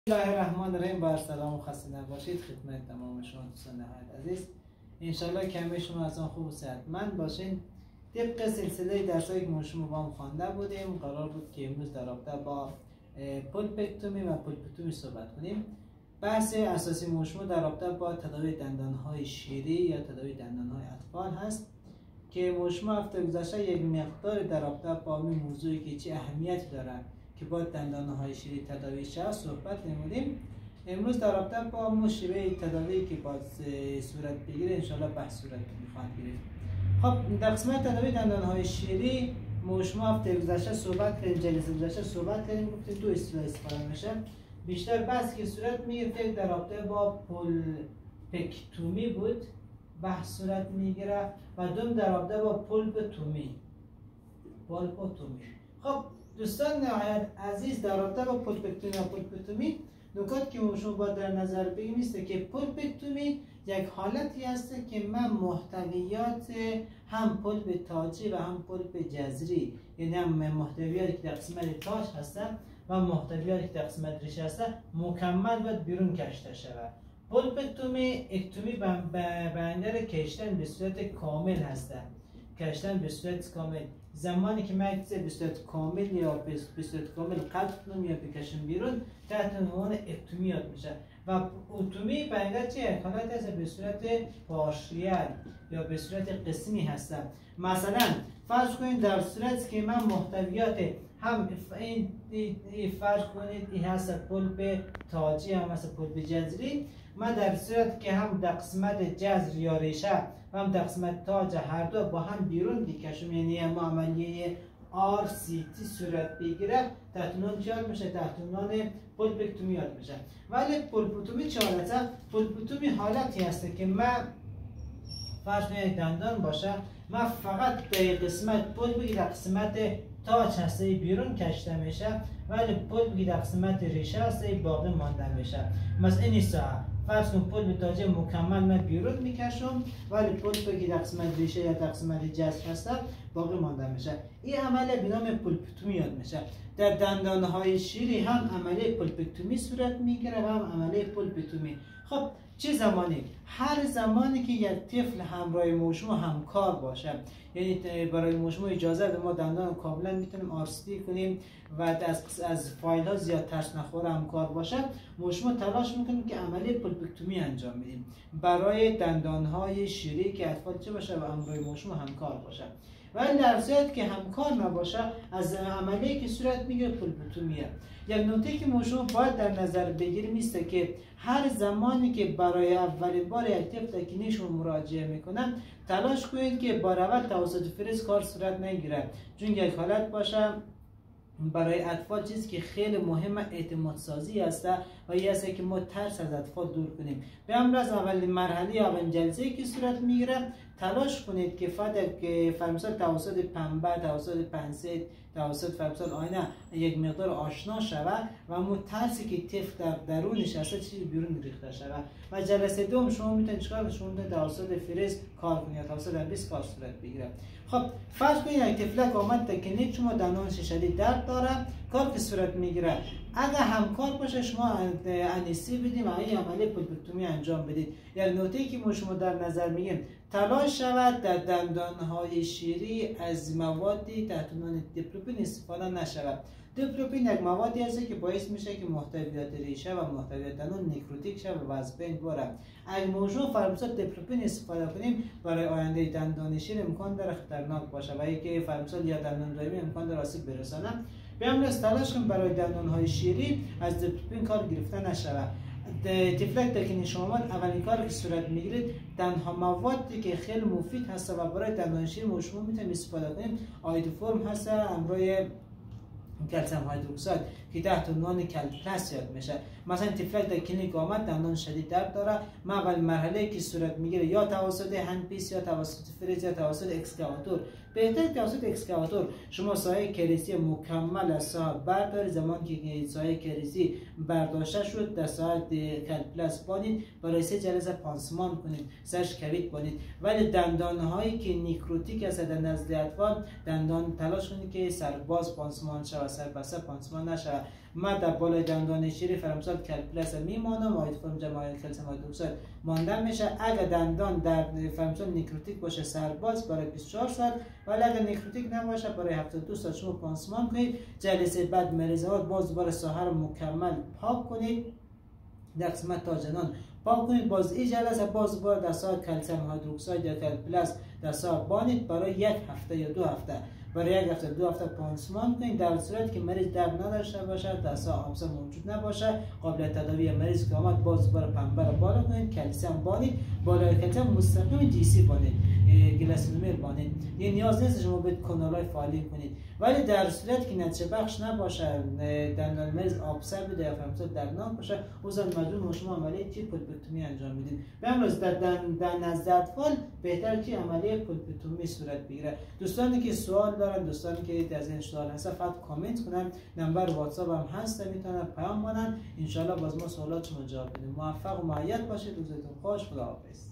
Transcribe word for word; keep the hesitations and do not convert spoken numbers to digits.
بسم الله الرحمن الرحیم. بر سلام و خسته نباشید خدمت تمام شما دوستان نهایت عزیز. انشالله که همه شما از آن خوب و صحتمند باشین. طبق سلسله درسایی که ما شما با هم خوانده بودیم، قرار بود که امروز در رابطه با پولپکتومی و پولپکتومی صحبت کنیم. بحث اساسی ما شما در رابطه با تداوی دندانهای شیری یا تداوی دندانهای اطفال هست که ما شما هفته گذشته یک مقدار در رابطه با این موضوعی که چه اهمیتی داره که با دندانهای شیری تداوی شود صحبت نمودیم. امروز در رابطه با اون شیوه تداوی که باید صورت بگیره انشاءالله بحث صورت میخواهد گرفت. خب در قسمت تداوی دندانهای شیری ما شما هفته گذشته صحبت کردیم، جلسه گذشته صحبت کردیم، گفتیم دو اصطلاح استفاده میشه. بیشتر بحث که صورت میگیره در رابطه با پولپکتومی بود بحث صورت میگیره و دوم در رابطه با پولپوتومی. پولپوتومی. خب دوستان نهایت عزیز، در رابطه با پولپکتومی و پولپوتومی نکات که شما باید در نظر بگیریم است که پولپکتومی یک حالتی است که من محتویات هم پولپ تاجی و هم پولپ جذری، یعنی هم محتویاتی که در قسمت تاج هستند و محتویاتی که در قسمت ریشه هستند مکمل باید بیرون کشیده شود. پولپکتومی اکتومی بندر کشتن به صورت کامل هستند. کشتن به صورت کامل زمانی که من به صورت کامل یا به صورت کامل قلب کنم یا بکشم بیرون تحت عنوان اکتومی یاد میشه و اوتومی بندر چه حالت هست به صورت پارشیل یا به صورت قسمی هست. مثلا فرض کنید در صورت که من محتویات هم این فرض کنید این هست پولپ تاجی هم هست پولپ جذری، من در صورت که هم در قسمت جذر یا ریشه و هم در قسمت تاج هر دو با هم بیرون بکشم، یعنی هم عملیه آر سی تی صورت بگیره تحت عنوان چیاد میشه؟ تحت عنوان پولپکتومی یاد میشه. ولی پولپوتومی چه حالته؟ پولپوتومی حالتی هست که من فرض کنید دندان باشه، من فقط به قسمت پولپی در قسمت تاج هسته بیرون کشیده میشه ولی پولپی در قسمت ریشه هسته باقی مانده میشه. مثلا این ساعت فرض کن پولپ تاج مکمل من بیرون میکشم ولی پولپی که در قسمت ریشه یا در قسمت جذر هسته باقی مانده میشه. این عمل به نام پولپکتومی یاد میشه. در دندانهای شیری هم عملیه پولپکتومی صورت میگیره و هم عملیه پولپوتومی. خب چه زمانی؟ هر زمانی که یک طفل همراه موشما همکار باشه، یعنی برای موشما اجازه به ما دندان کاملا میتونیم آرستی کنیم و از از فایل ها زیاد ترس نخوره همکار باشه، موشما تلاش میکنیم که عملیه پولپکتومی انجام بدیم برای دندان های شیری که اطفال چه باشه و همراه موشما همکار باشه. ولی در صورت که همکار نباشه از عملیه که صورت میگیره پولپوتومیه. یک نکته که ما شما باید در نظر بگیریم است که هر زمانی که برای اولین بار یک طفل کلینیشون مراجعه میکنن تلاش کنید که بار اول توسط فریز کار صورت نگیره، چون یک حالت باشه برای اطفال چیزی که خیلی مهمه اعتماد سازی است و این است که ما ترس از اطفال دور کنیم. به امر از اولین مرحله یا اولین جلسه که صورت میگیره تلاش کنید که فقط که فرمسال توسط پنبه، توسط پنسل، توسط فرمسال آینه یک مقدار آشنا شود و اون ترسی که طفل در درونش هست چیزی بیرون ریخته شود. و جلسه دوم شما میتونید چیکار کنید؟ شما میتونید توسط فریز کار کنید، توسط بیس کار صورت بگیره. خب فرض کنید یک طفلک آمد تا کلینیک شما دندانش شدید درد داره، کار که صورت میگیره اگر همکار باشه شما انیسی بدیم و این عملیه پولپکتومی انجام بدید. یک نکته که ما شما در نظر میگیم تلاش شود در دندانهای شیری از موادی تحت عنوان دیپروپین استفاده نشود. دیپروپین یک موادی است که باعث میشه که محتویات ریشه و محتویات دندان نیکروتیک شود و از بین بره. اگر موضوع فرمسال دیپروپین استفاده کنیم برای آینده دندان شیر امکان داره خطرناک باشه و اینکه فرمسال یا دندان دائمی امکان داره آسیب برسانه. بیام تلاش کنیم برای دندانهای شیری از دیپروپین کار گرفته نشود. طفلک در کلینیک شما آمد اولین کار که صورت میگیرید تنها موادی که خیلی مفید هست و برای دندان شیر ما شما میتونیم استفاده کنیم آیدوفورم هست همراه کلسیم هیدروکساید که تحت عنوان کلپلاس یاد میشه. مثلا طفلک در کلینیک آمد دندان شدید درد داره، ما اول مرحله که صورت میگیره یا توسط هند پیس یا توسط فریز یا توسط اکسکاواتور، بهتر توسط اکسکاواتور شما سایه کریسی مکمل از ساعت برداری. زمانی که سایه کریسی برداشته شد در ساعت کلپلاس بانید برای سه جلسه پانسمان کنید، سرش کوید بانید. ولی دندان هایی که نیکروتیک است در نزد اطفال دندان تلاش کنید که سرباز پانسمان شود، سربسته پانسمان نشود. ما در بالای دندان شیری فرامسال کلپلس میمانم آید فرم جمعی کلسیم هیدروکساید مانده میشه. اگر دندان در فرامسال نیکروتیک باشه سرباز برای بیست و چهار ساعت، ولی اگر نیکروتیک نباشه برای هفتاد و دو ساعت شما پانسمان کنید. جلسه بعد مریضات باز دوباره ساحه رو مکمل پاک کنید، در قسمت تاجنان پاک کنید. باز این جلسه باز دوباره در ساعت کلسیم هیدروکساید یا کلپلس در ساعت بانید برای یک هفته یا دو هفته. برای یک هفته دو هفته پانسمان کنید. در صورتی که مریض درد نداشته باشه، در ساعت آبسه موجود نباشه، قابل تداوی مریض که آمد باز دوباره پنبه رو بالا کنید، کلسیم بانید، بالای کلسیم مستقیم جی سی بانید، گلاسینومیر بانید. یه نیاز نیست شما به کانالای فعالی کنید. ولی در صورتی که نتیجه بخش نباشه، دندان مریض آبسه بده یا فرامسال دردناک باشه، او زمان مجبور شما عملیه چی پولپکتومی انجام میدید. به امروز در در نزد اطفال بهتر که عملیه پولپکتومی صورت بگیره. دوستانی که سوال دارن، دوستانی که از این سوال هست فقط کامنت کنن، نمبر واتساپ هم هست میتونن پیام بدن، ان شاء الله باز ما سوالات شما جواب بدیم. موفق و مؤید باشید، روزتون خوش، خداحافظ.